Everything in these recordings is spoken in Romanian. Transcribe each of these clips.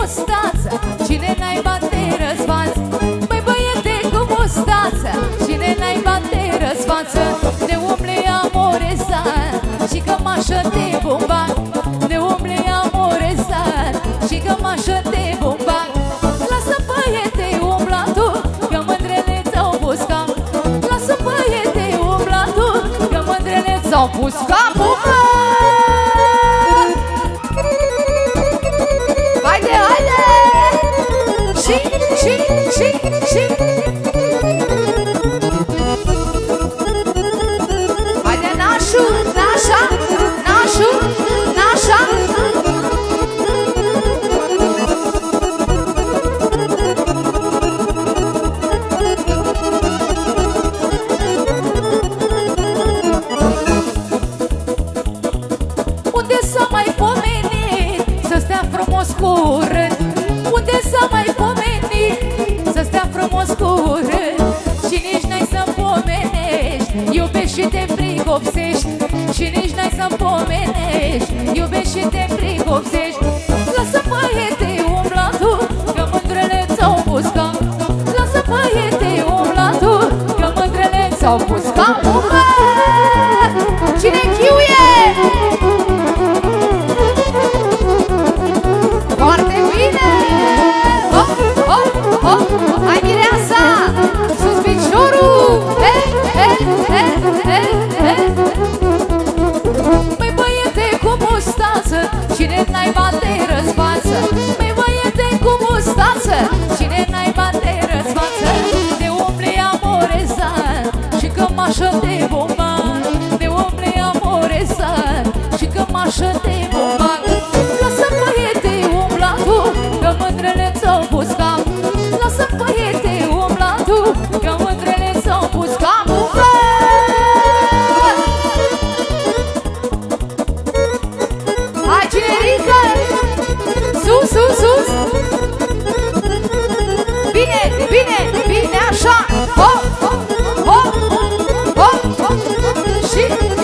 mustață, cine naiba te răzvață? Băi băiete cu mustață, cine naiba te răzvață? De umble amorezat și cămașă de bumbac, de umble amorezat și cămașă de bumbac. Lasă băiete umblatul, că mândrele ți-au pus cap. Lasă băiete umblatul, că mândrele ți-au pus capul. Haide, haide! Și haide, nașu, nașa, nașu, nașa. Unde s-a mai pomenit să stea frumos curând? Unde s-a mai pomenit să stea frumos curând? Și nici n-ai să-mi pomenești, iubești și te pricopsești. Și nici n-ai să-mi pomenești, iubești și te pricopsești. Lasă băiete umblatul, că mândrele ți-au pus cap. Lasă băiete umblatul, că mândrele ți-au pus capul. Cine chiuie? Foarte bine! Hop, hop, hop! Hai mireasa! Sus piciorul! He, he, he, he, he. Măi băiete cu mustață, cine naiba te răzvață? Măi băiete cu mustață, cine naiba te răzvață? De umble amorezat și cămașă de bumbac, de umble amorezat și cămașă de bumbac. Lasă băiete umblatul, că mândrele ți-au pus cap. Lasă băiete umblatul, că mândrele ți-au pus capul. Hai cine ridică? Sus, sus, sus! Bine, bine, bine așa! Hop, hop, hop, hop, hop! Și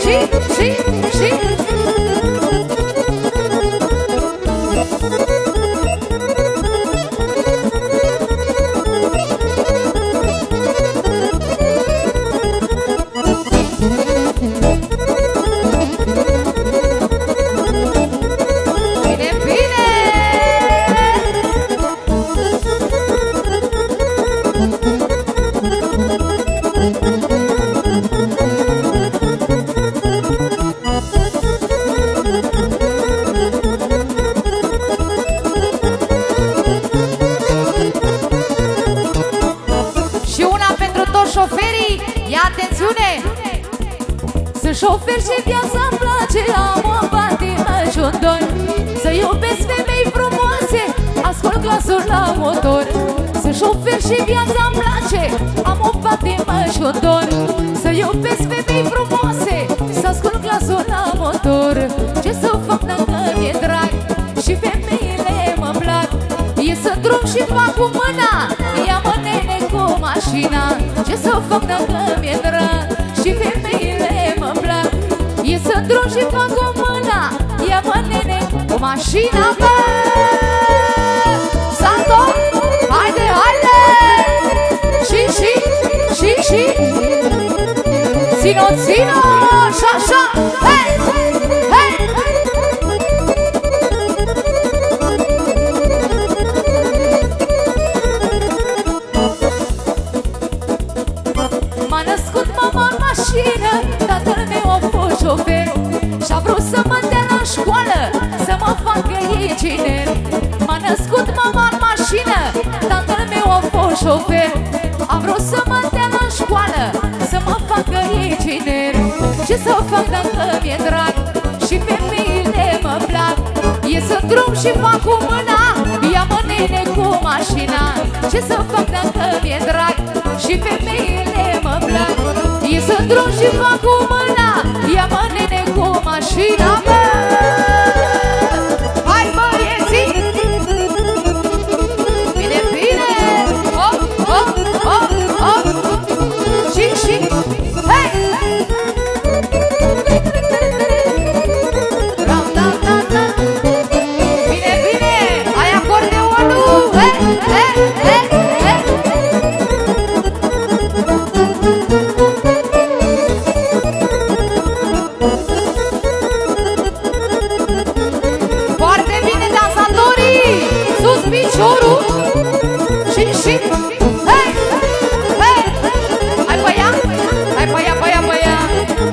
șoferii, ia atențiune! Sunt șofer și viața-mi place, am o patină și un dor. Să iubesc femei frumoase, ascult glasuri la motor. Sunt șofer și viața-mi place, am o patină și un dor. Să iubesc femei frumoase, să ascult glasuri la motor. Ce să fac dacă mi-e drag și femeile mă plac? Ies în drum și fac cu mâna, ia-mă nene cu mașina. Ce să fac dacă mi-e drag și femeile mă plac? Ies în drum și fac cu mâna, ia-mă nene cu mașina. Bă! Santo, haide, haide! Și țino, țino, așa, hei, hei! M-a născut mama în mașină, tatăl meu a fost șofer și-a vrut să mă dea la școală, să mă facă inginer. M-a născut mama în mașină, tatăl meu a fost șofer, a vrut să mă dea la școală, să mă facă inginer. Ce să fac dacă mi-e drag și femeile mă plac? Ies în drum și fac cu mâna, ia-mă nene cu mașina. Ce să fac dacă mi-e drag și femeile mă plac? Ies în drum și fac cu mâna, ia-mă nene cu mașina. Hai băieții! Bine, bine! Hop, hop, hop, hop! Și, hei! Bine, bine! Ai acordeon! și hei, hei, hai pe ea, hai pe ea, pe ea, pe ea.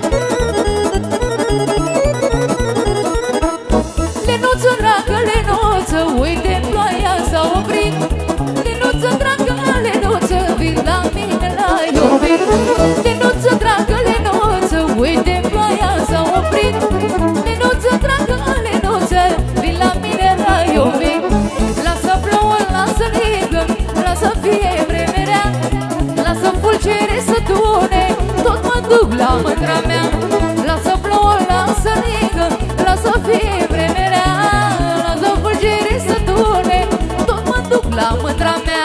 Lenuță, dragă, lenuță, uite ploaia s-a oprit. Lenuță, dragă, lenuță, vii la mine la iubit. Lenuță, dragă, lenuță, uite ploaia s-a oprit. Lenuță, dragă, lenuță, vii la mine la iubit. Lasă plouă, lasă ligă, lasă fie vreme rea. Lasă fulgere să tune, tot mă duc la mândra mea. Lasă plouă, lasă ligă, lasă fie vreme rea. Lasă fulgere să tune, tot mă duc la mândra mea.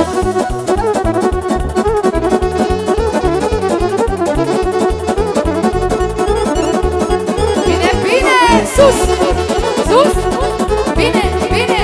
Bine, bine, sus, sus, bine, bine.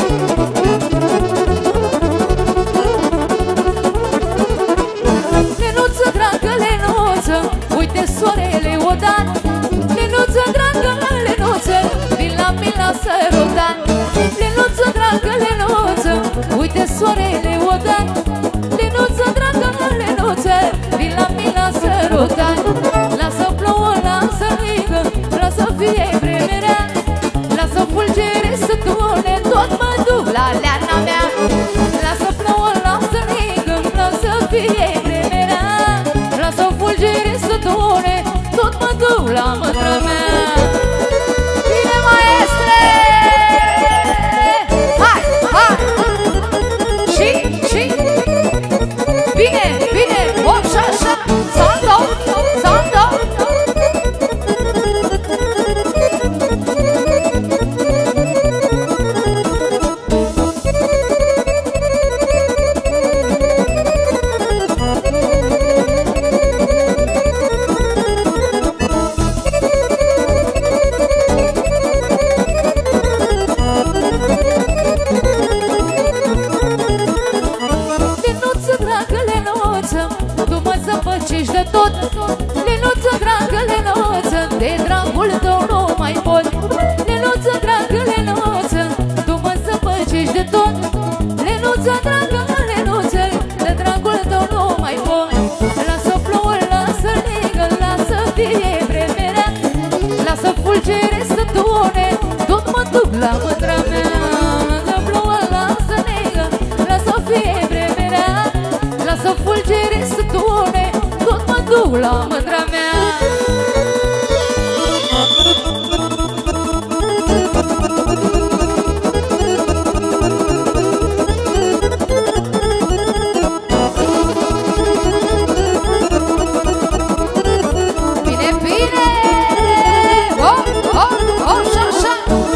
Lenuță, dragă, lenuță, uite soarele odan. Lenuță, dragă, lenuță, vin la mine la sărutan. Lenuță, dragă, lenuță, uite soarele odan. Lenuță, dragă, lenuță, vin la mine la sărutan. Lasă plouă, lasă ligă, lasă fie vreme rea. Lasă fulgere să tune, tot mă duc la leana mea. Lasă plouă, lasă ligă, lasă fie vreme rea. Lasă fulgere să tune, tot mă duc la mândra mea. Bine, maestre! Hai, hai! Și, bine, bine, hop și așa, sando, sando. Lenuță, dragă, lenuță, tu mă zăpăcești de tot. Lenuță, dragă, lenuță, de dragul tău nu mai pot. Lenuță, dragă, lenuță, tu mă zăpăcești de tot. Lenuță, dragă, lenuță, de dragul tău nu mai pot. Lasă plouă, lasă ligă, lasă fie vreme rea. Lasă fulgere să tune, tot mă duc la mândra mea. Lasă plouă, lasă ligă, lasă fie vreme rea. Lasă fulgere să tune, tot mă duc la mândra mea. Bine, bine! Hop, hop, hop și așa!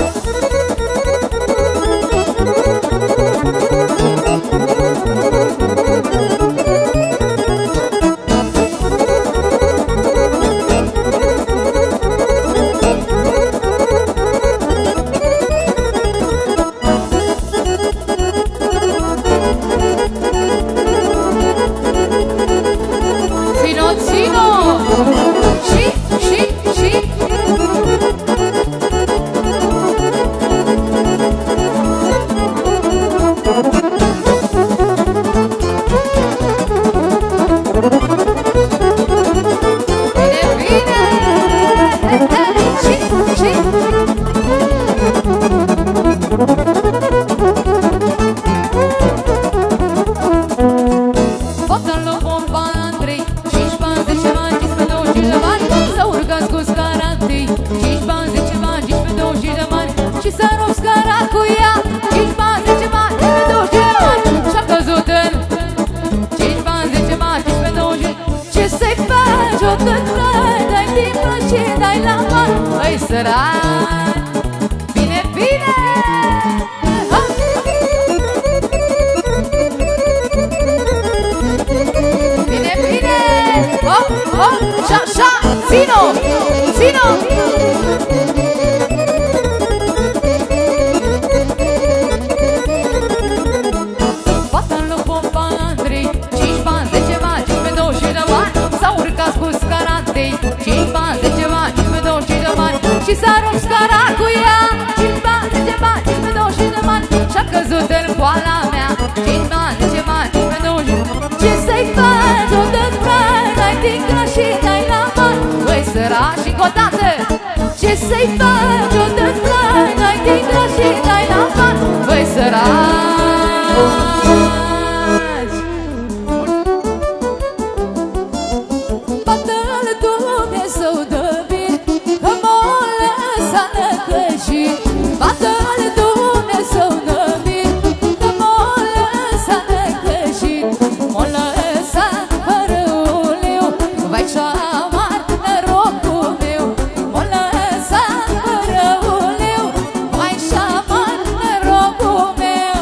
Țino, țino! Și Băi sărat, bine, bine! Ha! Bine, bine! Hop, hop, și așa! Țino, țino! Fata lui Popa Andrei, 5 bani, 10 bani, 15, 20 de bani. S-a urcat cu scara întâi, 5 bani, 10 bani, 15, 20 de bani. Și s-a rupt scara cu ea, 5 bani, 10 bani, 15, 20 de bani. Și-a căzut în poala mea, 5 bani, 10 bani, o dată. Ce să-i faci, o dă-ți plai, n-ai tigă și n-ai n-afat, băi săraci. Bată-l Dumnezeu de bine, că m-o lăsat năcăjit. Bată-l Dumnezeu de bine, că m-o lăsat năcăjit. M-o lăsat fără uleu, vai ce-amar norocul meu. M-o lăsat fără uleu, vai ce-amar norocul meu.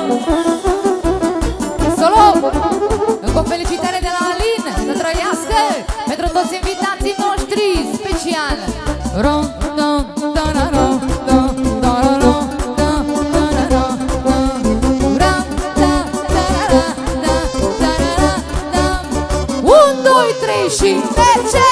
Solo! Încă o felicitare de la Alin, să trăiască pentru toți invitații noștri special. Rom, dom, da-ra-rom, dom, da-ra-rom, dom, da-ra-rom, dom, ram, da, da-ra-ra, da, da-ra-ra, dom. 1, 2, 3 și merge!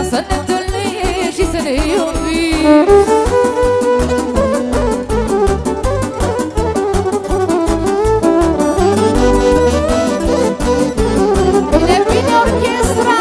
să ne întâlnim și să ne iubim. Bine, bine orchestra!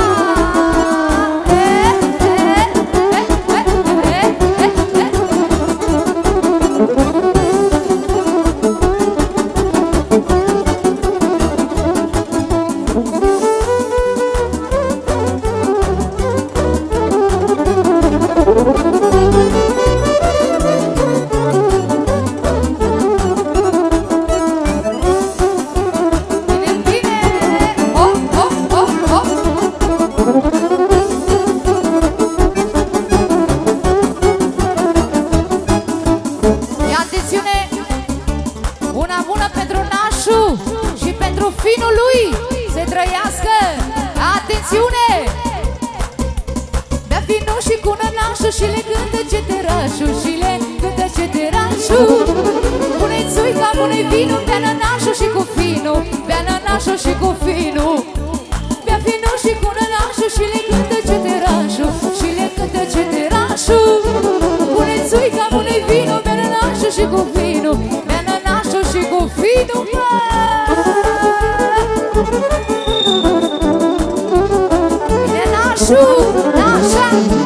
Și le cântă ceterașul, și le cântă ceterașul. Pune-i țuica, pune-i vinul, bea nănașul și cu finul, bea nănașul și cu finul. Bea vinul și cu nănașul și le cântă ceterașul, și le cântă ceterașul. Pune-i țuica, pune-i vinul, bea nănașul și cu finul, bea nănașul și cu finul. Bine nașul, nașa!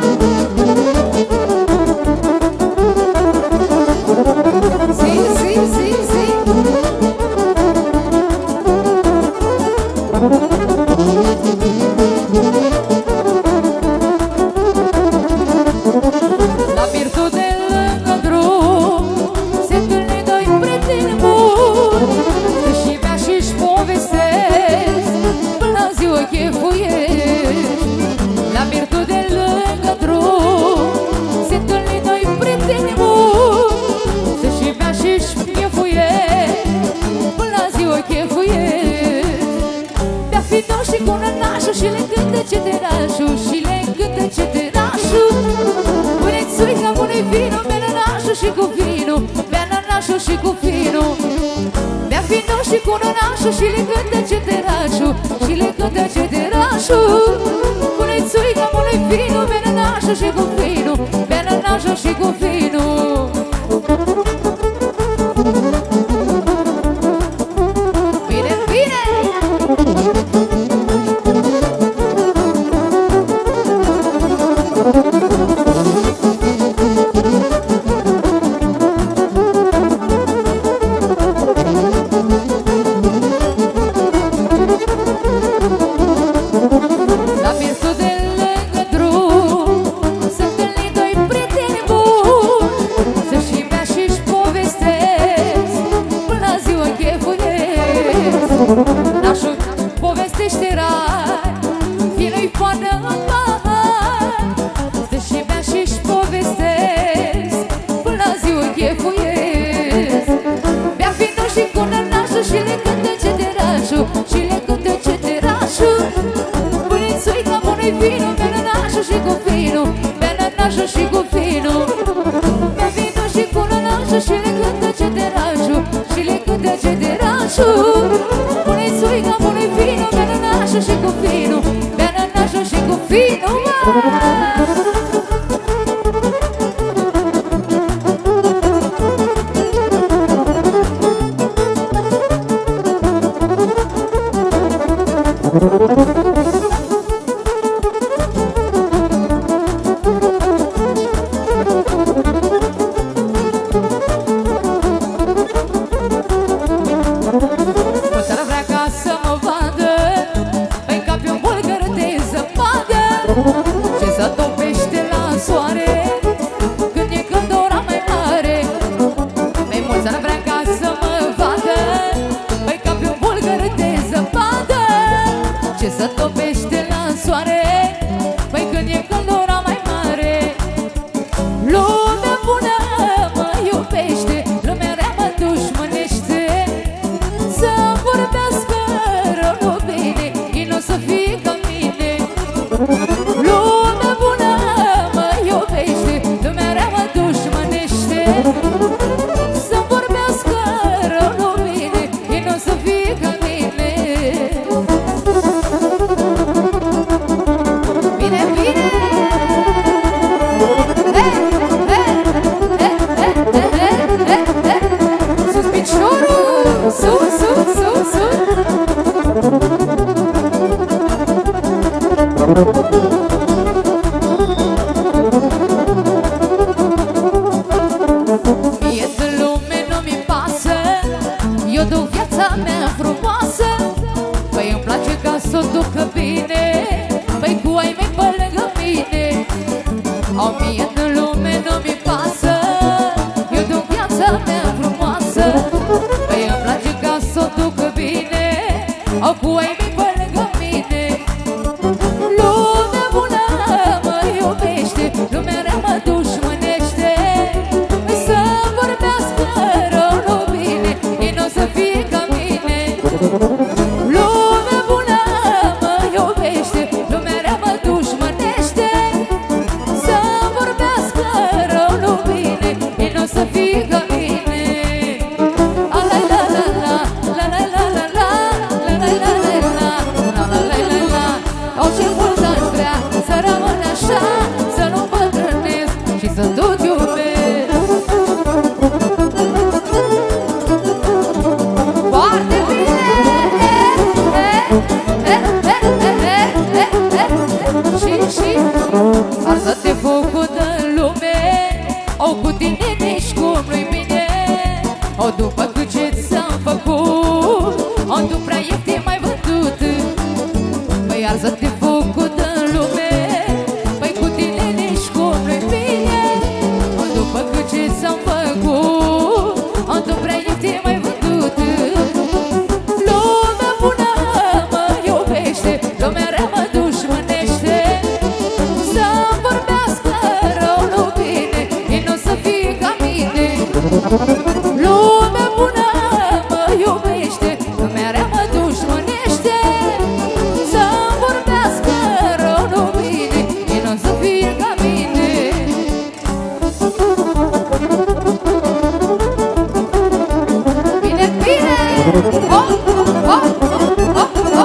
La Birtul de lângă drum se întâlne doi prieteni buni, și bea și-și povestesc până la ziua chefuiești. La Birtul de lângă drum se întâlne doi prieteni buni, și bea și-și chefuiești până la ziua chefuiești. Bea finul și cu nănașul și le cântă ceterașul, și le cântă ceterașul. Pune-i țuica, pune-i vinul, bea nănașul și cu vinul, bea nănașul și cu vinul. Bea finul și cu nănașul și le cântă ceterașul, și le cântă ceterașul. Pune-i țuica, pune-i vinul, bea nănașul și cu vinul, bea nănașul și cu vinul. Bine, bine! La Birtul de lângă drum se întâlni doi prieteni buni, să-și bea și-și povestesc până la ziua chefuiesc. Nașul povestește rar, finul-i poană în pahar, să-și bea și-și povestesc până la ziua chefuiesc. Bea finul și cu nănașul și le cântă ceterașul, și le cântă ceterașul. Pune-i țuica, pune-i vinul, bea nănașul și cu vinul, bea nănașul și cu vinul. Bea vinul și cu nănașul și le cântă ceterașul, și le cântă ceterașul. Pune-i țuica, pune-i vinul, bea nănașul și cu vinul, bea nănașul și cu vinul. Mulțara vrea ca să mă vadă, îi capi un bulgăr de zăpadă, ce să topește la soare când e căldura mai mare. Mai mulțara vrea ca să mă vadă, îi capi un bulgăr de zăpadă, ce să topește la soare păi când e căldura mai mare. Lumea bună mă iubește, lumea rea mă dușmănește, să vorbească rău bine, ei n-o să fie ca mine. Lumea bună mă iubește, lumea rea mă dușmănește, să vorbească rău bine, ei n-o să fie ca mine. Bine, bine! Mie de lume nu mi pasă, eu duc viața mea frumoasă. Păi îmi place ca s-o ducă bine, păi cu ai mei pe lângă mine. O mie de lume nu mi pasă, eu duc viața mea frumoasă. Păi îmi place ca s-o ducă bine, o cu ai mei pe lângă mine. Lumea bună mă iubește, lumea rea mă dușmănește. Să vorbească rău, nu bine, ei n-o să fie ca mine. Lumea bună mă iubește, lumea rea mă dușmănește. Să vorbească rău, nu bine, ei n-o să fie ca mine. La la la la, la la la la la, la la la la la, la la la la la. Orice mult aș vrea să rămân așa, să nu mă îndrănesc și să tot iubesc. Foarte bine! Și arză-te focul de lume, o cu tine nici cum nu-i bine. O după cât ce ți-am făcut, o tu prea ieftin mai vândut. Păi arză-te focul de lume, păi cu tine nici cum nu-i bine. O după cât ce ți-am făcut, o tu prea ieftin mai vândut. Lumea bună mă iubește, lumea rea mă dușmănește. Să-mi vorbească rău, nu bine, ei n-o să fie ca mine. Lumea bună mă iubește, lumea rea mă dușmănește. Să-mi vorbească rău, nu bine, ei n-o să fie ca mine. Bine, bine! Oh, oh, oh, oh, oh.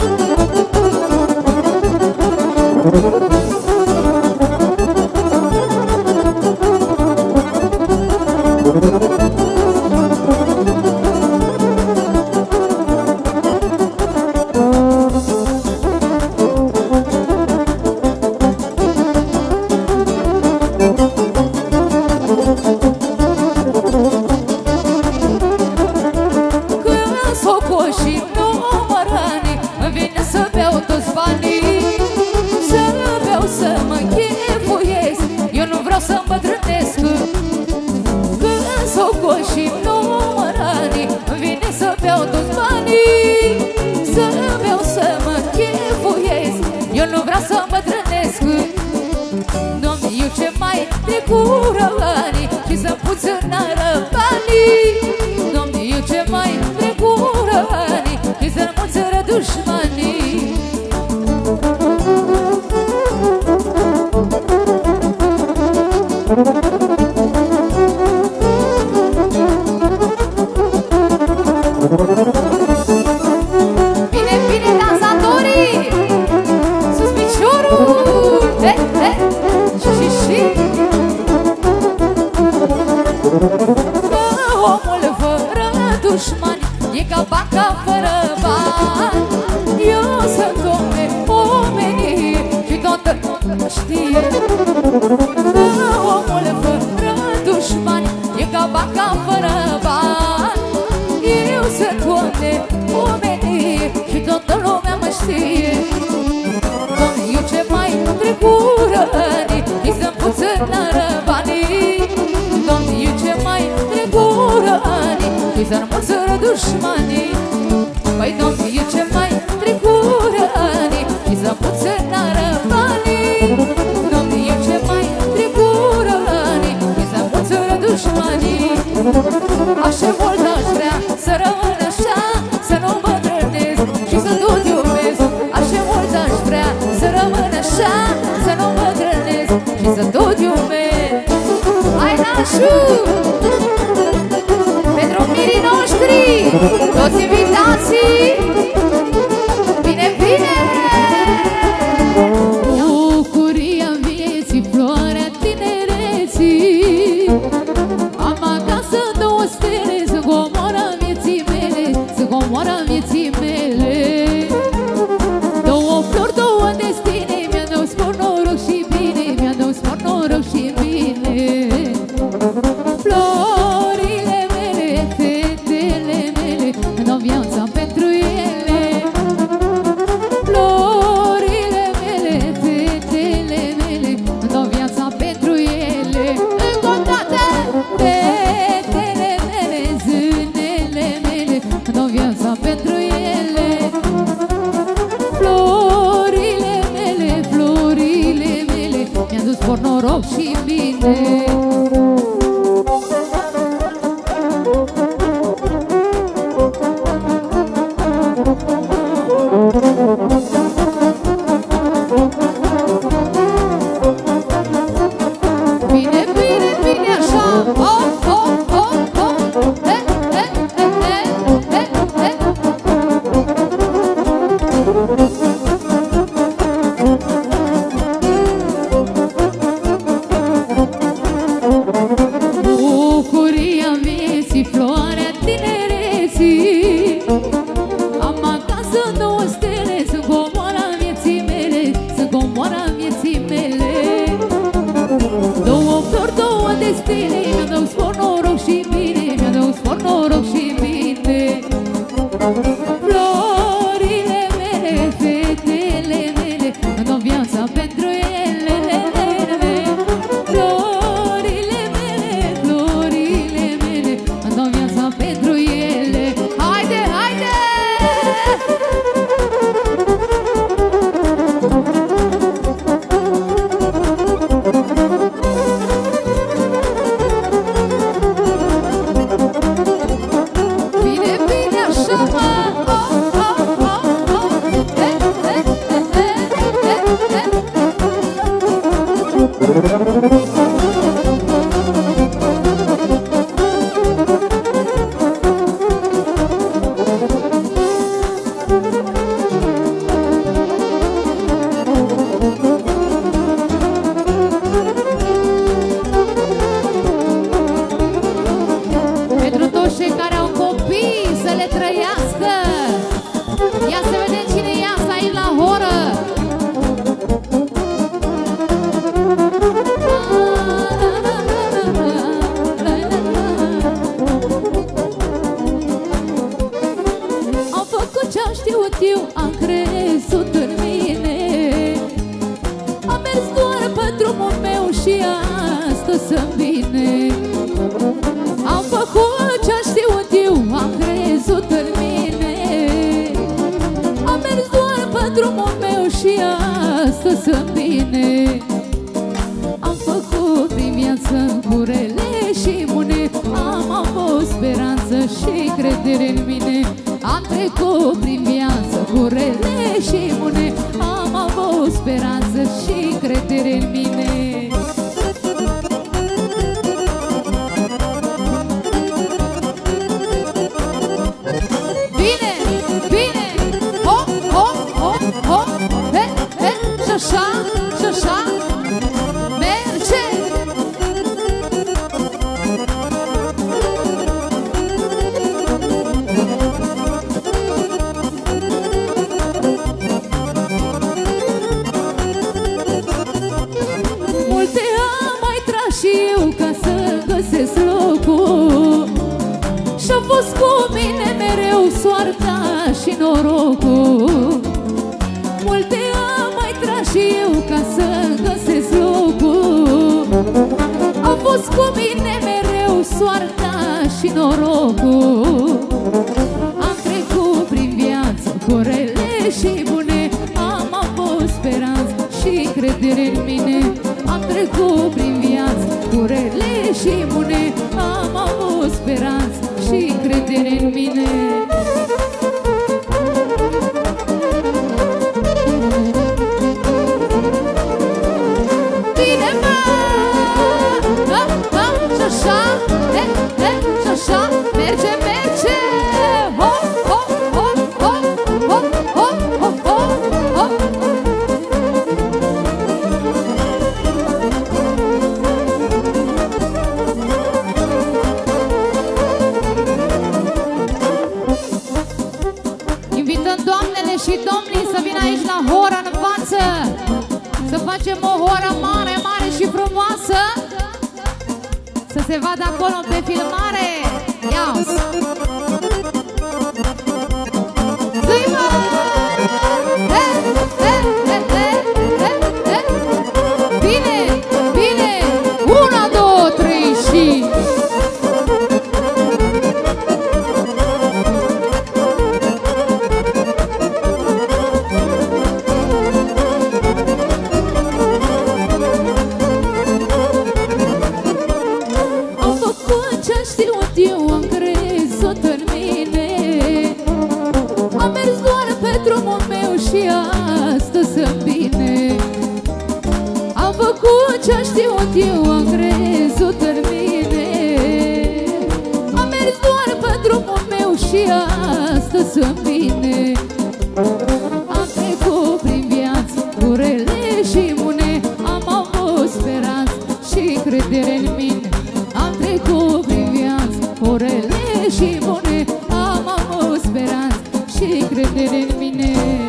Când s-o coși număranii, îmi vine să beau toți banii. Să beau, să mă chefuiesc, eu nu vreau să îmbătrânesc. Când s-o coși număranii, îmi vine să beau toți banii. Să beau, să mă chefuiesc, eu nu vreau să îmbătrânesc. Doamne, eu ce mai trecură ani și să puținară banii. Doamne, eu ce mai trecură ani și să mulțără dușmanii. Bine, bine, dansatorii! Sus piciorul! Și omul fără dușmani e ca banca fără bani. Eu sunt omenie și toată lumea știe. Omul fără dușmani e ca banca fără bani. Eu sunt omenie și toată lumea mă știe. Doamne, eu ce mai trecură ani și să-mi puținară banii. Doamne, eu ce mai trecură ani și să-mi mulțără dușmanii. Păi, Doamne, eu ce mai trecură ani și să-mi puținară banii. Doamne, eu ce mai trecură ani și să-mi mulțără dușmanii. Așa mult aș vrea să rămân așa, să nu mă îndrănesc și să tot iubesc. Așa mult aș vrea să rămân așa, să nu mă îndrănesc și să tot iubesc. Hai, nașu! Pentru mirii noștri, toți invitații, bine, bine! Bucuria vieții, floarea tinereții. Am acasă două stele, să comoară vieții mele, să comoară vieții mele. Două flori, două destine, noroc și bine. Bine, bine, bine așa. Oh, oh, oh, oh. Bucuria vieții, floarea tinereții. Am acasă două stele, sunt comoara vieții mele, sunt comoara vieții mele. Două flori, două destine, mi-aduc spor, noroc și bine, mi-aduc spor, noroc și bine. Florile mele, fetele mele, îmi dau viața pentru ele. Florile mele, florile mele, îmi dau viața pentru ele. Haide, haide! Bine, bine așa, mă! Pentru toți cei care au copii, să le trăiască. Ia să vedem cine e asta aici la horă. Am făcut ce-am știut eu, am crezut în mine. Am mers doar pe drumul meu și astăzi sunt bine. Am făcut ce-am știut eu, am crezut în mine. Am mers doar pe drumul meu și astăzi sunt bine. Am făcut prin viață curele și bune. Am avut speranță și credere în mine. Am trecut prin viață curele și bune. Am avut speranță și credere în mine. Bine, bine, hop, hop, hop, hop, he, he, și așa, și așa, merge! Multe am mai tras și eu ca să găsesc locul. Și-a fost cu mine mereu soarta și norocul. Multe am mai tras și eu ca să găsesc locul. A fost cu mine mereu soarta și norocul. Am trecut prin viață cu rele și bune. Am avut speranță și credere în mine. Am trecut prin viață cu rele și bune. Am avut speranță și credere în mine. Bine, mă! Și așa, și așa, merge, merge! Hop, hop, hop, hop, hop, hop, hop, hop, hop. Invităm doamnele și domnii să vină aici la horă în față. Să facem o horă mare, mare și frumoasă. Să se vadă acolo pe filmare. Ia-ți! Zi-mă! Bine, bine! 1, 2, 3 și... eu am crezut în mine. Am mers doar pe drumul meu și astăzi sunt bine. Am trecut prin viață cu rele și bune, am avut speranță și credere în mine. Am trecut prin viață cu rele și bune, am avut speranță și credere în mine.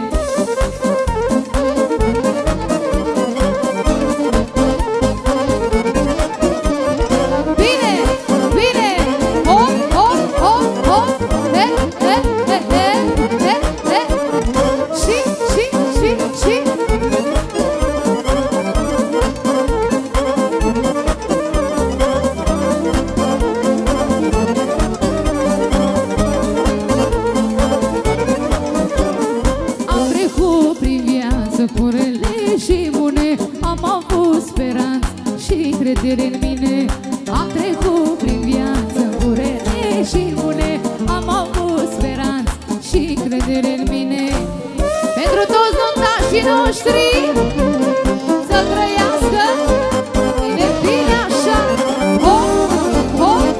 Cu rele și bune, am avut speranță și credere în mine. Am trecut prin viață cu rele și bune, am avut speranță și credere în mine. Pentru toți nuntașii noștri, să trăiască bine, bine așa. Hop, hop.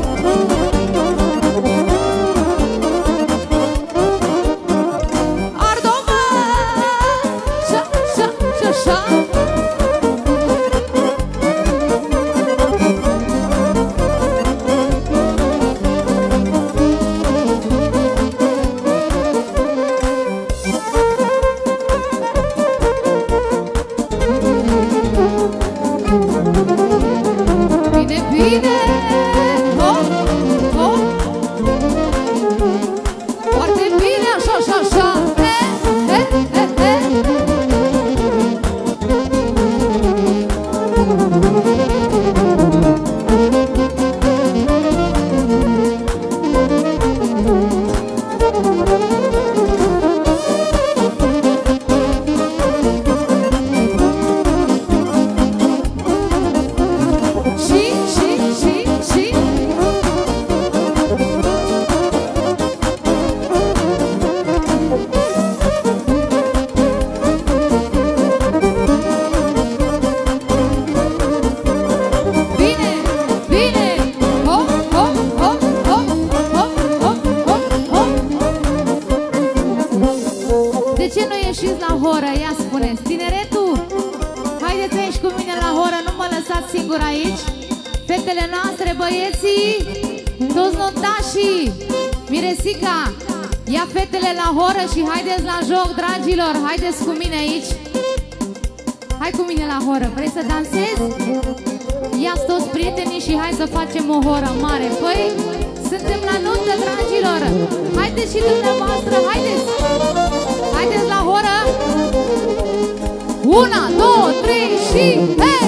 Singur aici, fetele noastre, băieții, toți nuntașii, Miresica, ia fetele la horă și haideți la joc, dragilor, haideți cu mine aici. Hai cu mine la horă, vrei să dansezi? Ia-ți toți prietenii și hai să facem o horă mare. Păi, suntem la nuntă, dragilor, haideți și dumneavoastră, haideți. Haideți la horă. 1, 2, 3 și hei!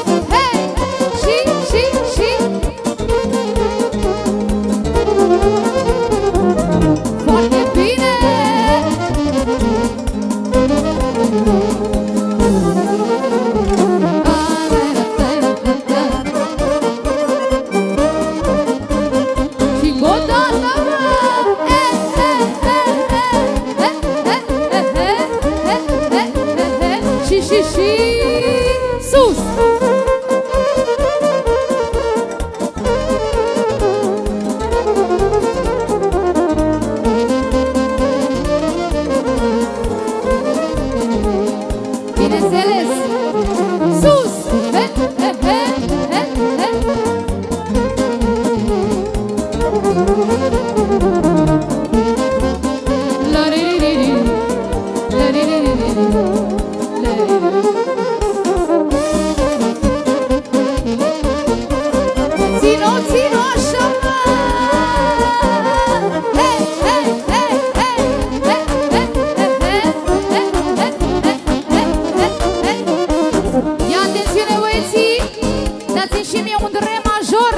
Foarte bine! Și gota și sus! Bineînțeles! Sus! Ține-o, ține-o așa, mă! Hei, hei, hei, hei, hei, hei, hei, hei, hei, hei. Ia atențiune, băieții! Dați-mi și mie un re major!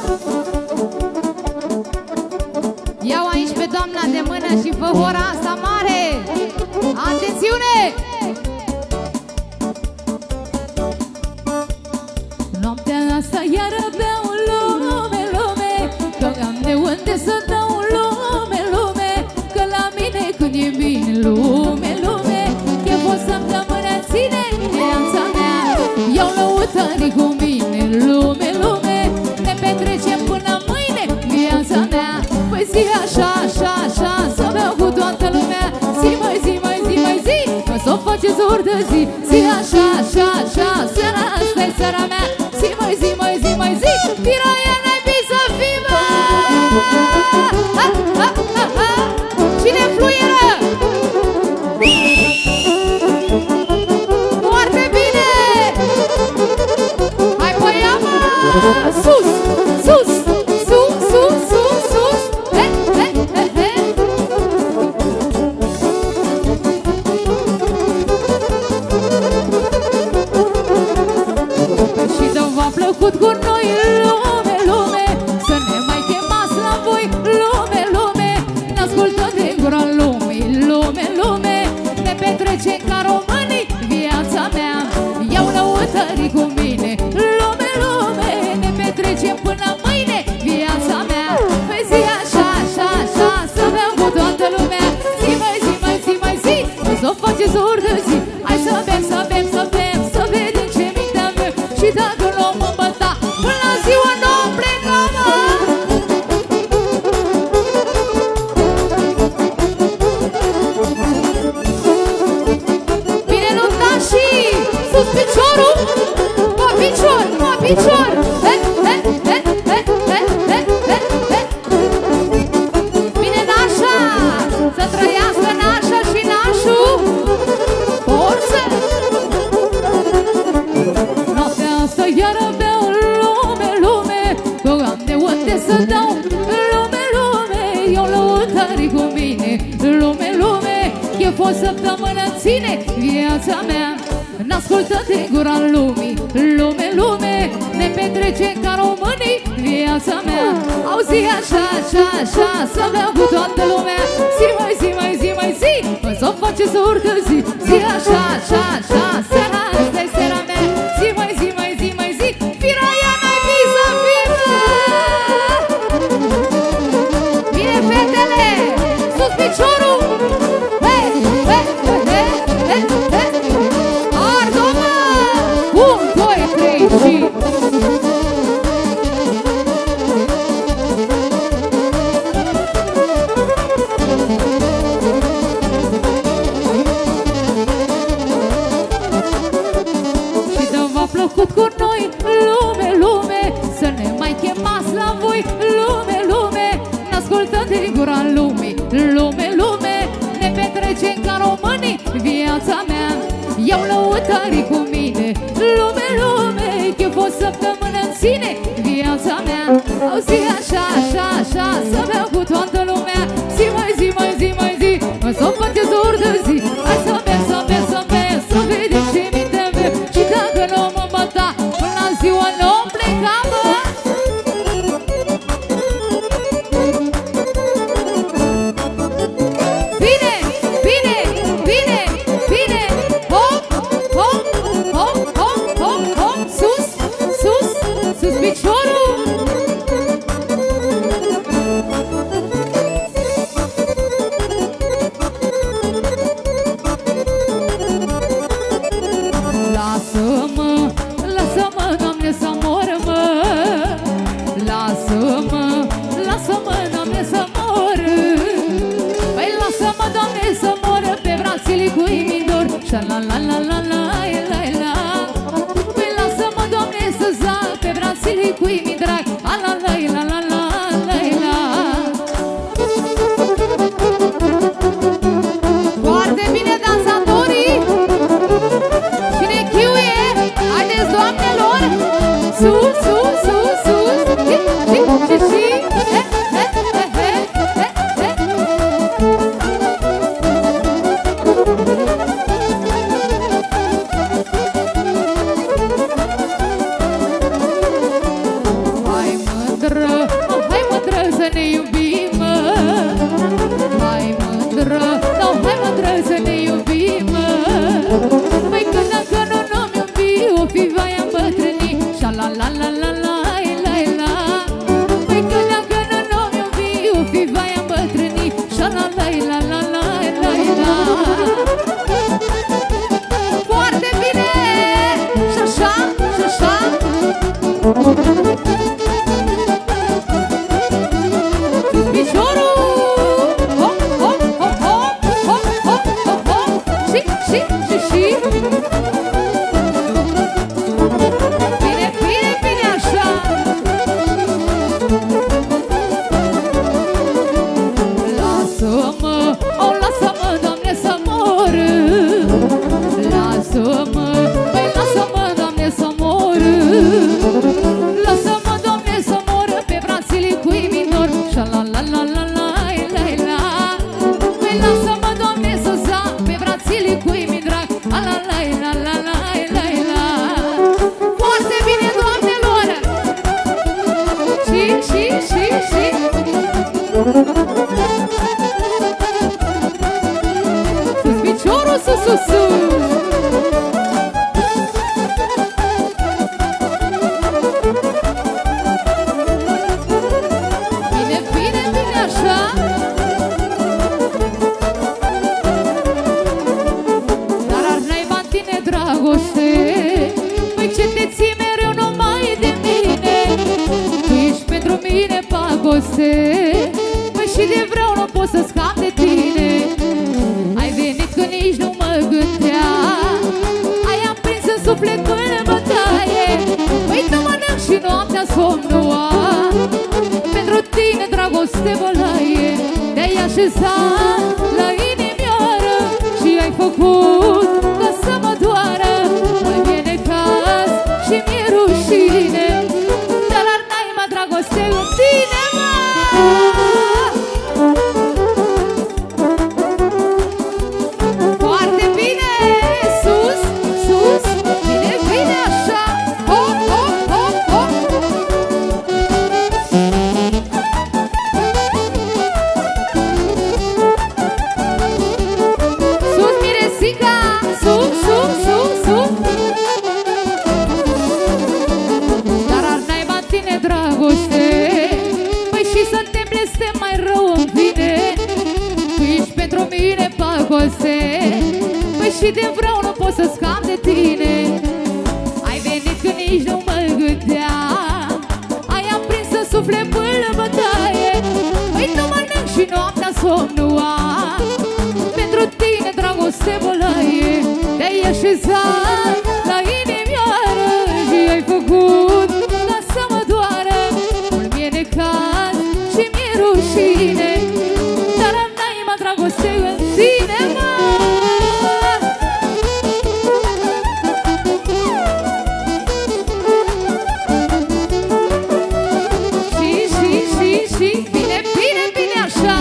Iau aici pe doamna de mână și fă hora asta mare! Atențiune! Noaptea asta iară beau lume, lume, că am de unde să dau lume, lume, că la mine când e bine lume, lume, că pot să-mi dă mână, ține viața mea, iau lăutării cu mine. face zor de zi. Zi așa, așa, așa, seara asta-i seara mea. Zi mai zi, mai zi, mai zi, Piraia n-ai să fii, mă! Cine fluieră? Foarte bine! Hai pe ea, mă! Sus, sus, sus, sus, sus, sus! He, he, he, he! Și dă v-a plăcut cu noi, lume, lume, să ne mai chemați la voi, lume, lume, ne ascultă din gura lumii, lume, lume, ne petrece ca românii viața mea. Iau lăutării cu mine, lume, lume, ne petrecem până mâine viața mea. Păi zi așa, așa, așa, să beau cu toată lumea. Zi mai zi, mai zi, mai zi, să o faceți zor de zi. Hai să bem, să bem, să bem, să vedem ce minte avem. Și dacă luăm în băta, până la ziua nouă plecăm. Bine luptașii, sus piciorul, mă picior, mă picior. He, he, he, he, he, he, he, he. Bine nașa, să trăiască nașa și nașul. Forță! Noaptea asta iară beau, lume, lume, că am de unde să dau, lume, lume, iau lăutării cu mine, lume, lume, chef o săptămână ține viața mea. N-ascultă de gura lumii, lume, lume, ne petrece ca românii viața mea. Auzi așa, așa, așa, să beau cu toată lumea. Zi mai zi, mai zi, mai zi, să o face zor de zi. Zi așa, așa, așa, seara asta-i seara mea. Zi mai zi, mai zi, mai zi, Piraia n-ai fi să fii, mă! Bine, fetele, sus piciorul! He, he, he, he, he, he. Ardo, mă! 1, 2, 3 și... Plăcut cu noi, lume, lume, să ne mai chemați la voi, lume, lume, ne ascultă din gura lumii, lume, lume, ne petrecem ca românii viața mea. Iau lăutării cu mine, lume, lume, chef o săptămână în ține viața mea. Auzi așa, așa, așa, să beau cu toată lumea. Zi mai zi, mai zi, mai zi, să-o face zor de zi. Hai să bem, să bem, să bem, să vedem ce minte avem. Și dacă luăm în băta, până la ziua nouă plecam, mă! Bine, bine, bine, bine! Hop, hop, hop, hop, hop, hop, sus, sus, sus piciorul! Lasă-mă, lasă-mă, Doamne, să mor, mă. Lasă-mă, lasă-mă, Doamne, să mor. Păi lasă-mă, Doamne, să mor pe brațele cu imidor. Șa-la-la-la-la-la, la-la-la. Păi lasă-mă, Doamne, să zac pe brațele cu imidrag. A-la-la-la-la-la-la. Foarte bine, dansatorii! Cine chiuie? Haideți, doamnelor! Păi ce te ții mereu numai de mine? Tu ești pentru mine pagoste. Păi și de vreau nu pot să scap de tine. Ai venit când nici nu mă gândeam, ai aprins în suflet până bătaie. Păi nu mănânc și noaptea somn nu am, pentru tine dragoste bălaie. Te-ai așezat la inimioară și ai făcut ca să mă doară. Mai vine caz și mi-e rușine, dar ar n-ai mă dragoste în tine, mă. Foarte bine, sus, sus, bine, bine așa. Hop, hop, hop, hop. Sus, Miresica, sus, sus, sus, sus. Dar ar n-ai tine dragoste, păi și să-mi blestem mai rău îmi vine. Tu ești pentru mine pagoste, păi și de vreau nu pot să scap de tine. Ai venit când nici nu mă gândeam, ai aprins în suflet până bătaie. Păi nu mănânc și noaptea somn nu am, pentru tine dragoste bălaie. Te-ai așezat la inimioară și ai făcut ca să mă doară. Mult mi-e necaz și mi-e rușine, dar n-ai mă dragoste în tine, mă. Și, bine, bine, bine așa.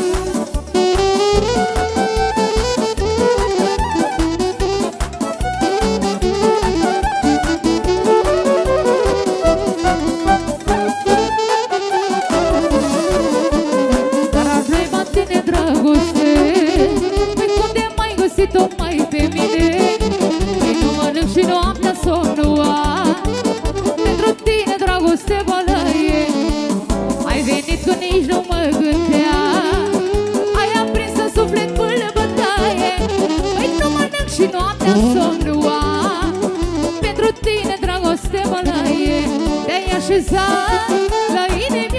Dar ar vrea mai tine dragoste, păi cum de mai găsit-o mai pe mine? Păi nu mănânc și noaptea somn nu am, pentru tine dragoste bălaie. Ai venit când nici nu mă gândeam, ai aprins în suflet până bătaie. Păi nu mănânc și noaptea somn nu am, pentru tine dragoste bălaie. Te-ai așezat la inimă